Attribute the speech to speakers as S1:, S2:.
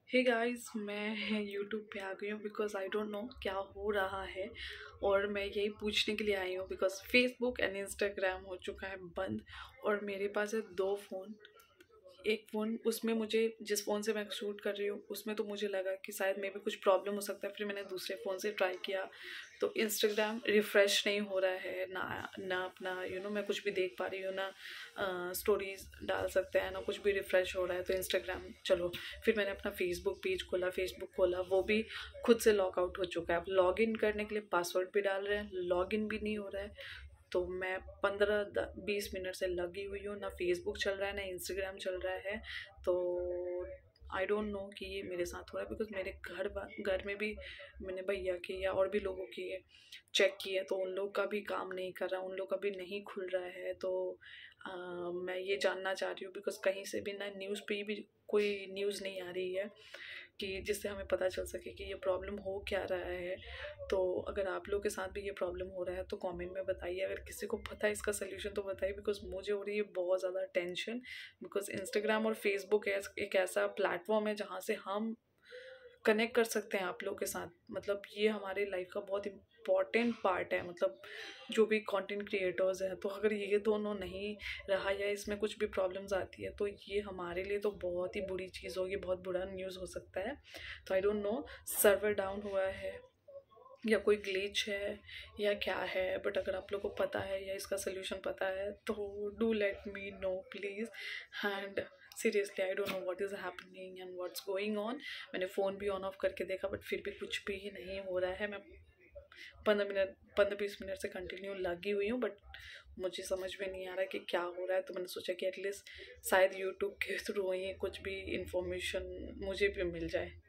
S1: Hey guys, मैं YouTube पे आ गई हूँ बिकॉज आई डोंट नो क्या हो रहा है। और मैं यही पूछने के लिए आई हूँ बिकॉज फेसबुक एंड इंस्टाग्राम हो चुका है बंद। और मेरे पास है दो फ़ोन। एक फ़ोन, उसमें मुझे जिस फ़ोन से मैं शूट कर रही हूँ उसमें तो मुझे लगा कि शायद मे भी कुछ प्रॉब्लम हो सकता है। फिर मैंने दूसरे फ़ोन से ट्राई किया तो इंस्टाग्राम रिफ़्रेश नहीं हो रहा है ना। ना अपना मैं कुछ भी देख पा रही हूँ ना। स्टोरीज डाल सकते हैं ना, कुछ भी रिफ़्रेश हो रहा है तो इंस्टाग्राम चलो। फिर मैंने अपना फेसबुक खोला, वो भी खुद से लॉग आउट हो चुका है। अब लॉग इन करने के लिए पासवर्ड भी डाल रहे हैं, लॉग इन भी नहीं हो रहा है। तो मैं 15-20 मिनट से लगी हुई हूँ, ना फेसबुक चल रहा है ना इंस्टाग्राम चल रहा है। तो आई डोंट नो कि ये मेरे साथ हो रहा है बिकॉज मेरे घर में भी मैंने भैया के या और भी लोगों के चेक किए तो उन लोग का भी काम नहीं कर रहा, उन लोग का भी नहीं खुल रहा है। तो मैं ये जानना चाह रही हूँ बिकॉज कहीं से भी ना न्यूज़ पे भी कोई न्यूज़ नहीं आ रही है कि जिससे हमें पता चल सके कि ये प्रॉब्लम हो क्या रहा है। तो अगर आप लोग के साथ भी ये प्रॉब्लम हो रहा है तो कमेंट में बताइए। अगर किसी को पता है इसका सोल्यूशन तो बताइए बिकॉज मुझे हो रही है बहुत ज़्यादा टेंशन। बिकॉज इंस्टाग्राम और फेसबुक एक ऐसा प्लेटफॉर्म है जहाँ से हम कनेक्ट कर सकते हैं आप लोग के साथ। मतलब ये हमारे लाइफ का बहुत इम्पॉर्टेंट पार्ट है। मतलब जो भी कंटेंट क्रिएटर्स हैं, तो अगर ये दोनों नहीं रहा या इसमें कुछ भी प्रॉब्लम्स आती है तो ये हमारे लिए तो बहुत ही बुरी चीज़ होगी, बहुत बुरा न्यूज़ हो सकता है। तो I don't know server down हुआ है या कोई ग्लिच है या क्या है। बट अगर आप लोग को पता है या इसका सोल्यूशन पता है तो do let me know please. And seriously I don't know what is happening and what's going on. मैंने फ़ोन भी ऑन ऑफ करके देखा बट फिर भी कुछ भी नहीं हो रहा है। मैं 15-20 मिनट से कंटिन्यू लगी हुई हूँ बट मुझे समझ में नहीं आ रहा है कि क्या हो रहा है। तो मैंने सोचा कि एटलीस्ट शायद यूट्यूब के थ्रू ही कुछ भी इंफॉर्मेशन मुझे भी मिल जाए।